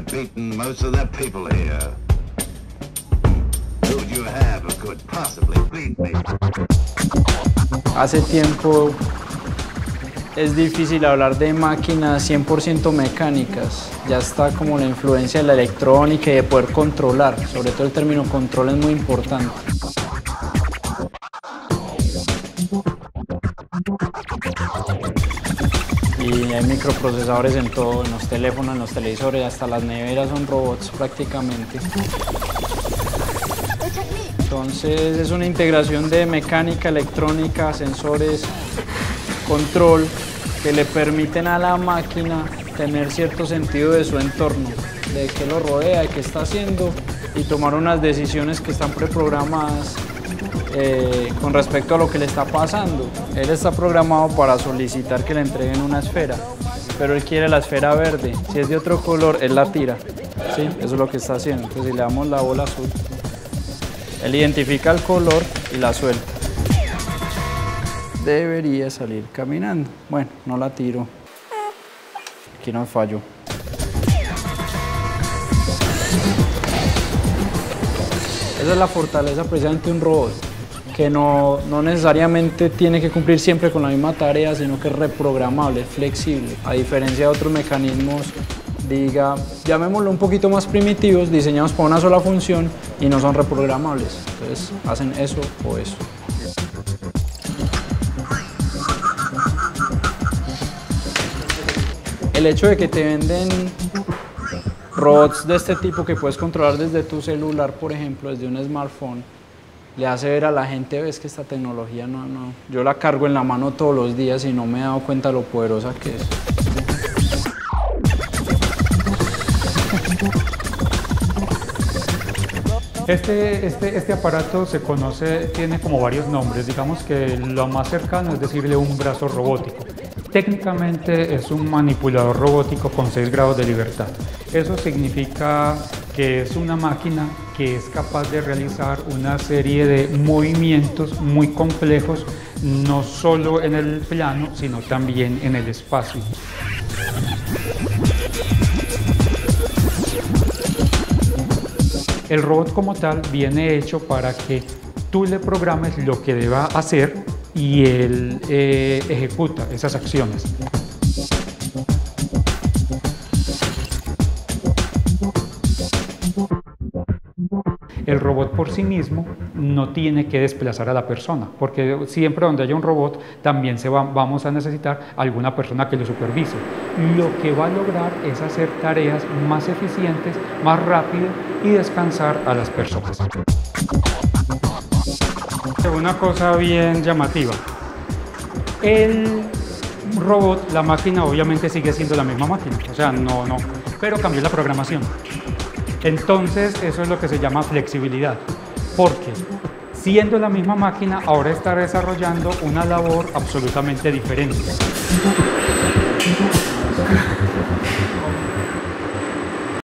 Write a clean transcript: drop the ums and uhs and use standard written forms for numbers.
have beaten most of the people here. Who do you have who could possibly beat me? Hace tiempo es difícil hablar de máquinas 100% mecánicas. Ya está como la influencia de la electrónica y de poder controlar. Sobre todo el término control es muy importante. Y hay microprocesadores en todo, en los teléfonos, en los televisores, hasta las neveras son robots prácticamente. Entonces es una integración de mecánica, electrónica, sensores, control, que le permiten a la máquina tener cierto sentido de su entorno, de qué lo rodea, de qué está haciendo y tomar unas decisiones que están preprogramadas con respecto a lo que le está pasando. Él está programado para solicitar que le entreguen una esfera, pero él quiere la esfera verde. Si es de otro color, él la tira. ¿Sí? Eso es lo que está haciendo. Entonces, si le damos la bola azul, él identifica el color y la suelta. Debería salir caminando. Bueno, no la tiro. Aquí nos falló. Esa es la fortaleza precisamente de un robot, que no necesariamente tiene que cumplir siempre con la misma tarea, sino que es reprogramable, es flexible, a diferencia de otros mecanismos, llamémoslo un poquito más primitivos, diseñados para una sola función y no son reprogramables. Entonces hacen eso o eso. El hecho de que te venden robots de este tipo que puedes controlar desde tu celular, por ejemplo, desde un smartphone, le hace ver a la gente, ves que esta tecnología yo la cargo en la mano todos los días y no me he dado cuenta de lo poderosa que es. Este aparato se conoce, tiene como varios nombres. Digamos que lo más cercano es decirle un brazo robótico. Técnicamente es un manipulador robótico con 6 grados de libertad. Eso significa que es una máquina que es capaz de realizar una serie de movimientos muy complejos, no solo en el plano, sino también en el espacio. El robot como tal viene hecho para que tú le programes lo que deba hacer y él ejecuta esas acciones. El robot por sí mismo no tiene que desplazar a la persona, porque siempre donde haya un robot también vamos a necesitar alguna persona que lo supervise. Lo que va a lograr es hacer tareas más eficientes, más rápido y descansar a las personas. Una cosa bien llamativa. El robot, la máquina obviamente sigue siendo la misma máquina, o sea, pero cambió la programación. Entonces, eso es lo que se llama flexibilidad, porque siendo la misma máquina, ahora está desarrollando una labor absolutamente diferente.